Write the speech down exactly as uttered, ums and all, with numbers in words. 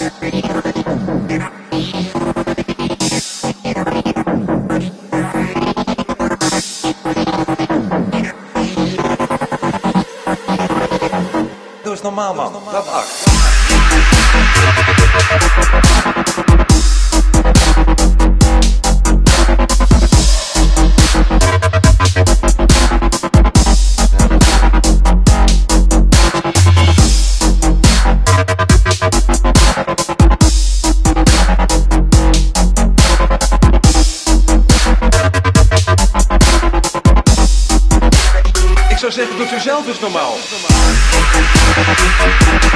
Doe eens normaal, man. Dat acht. Ik zou zeggen, doe het u zelf eens normaal.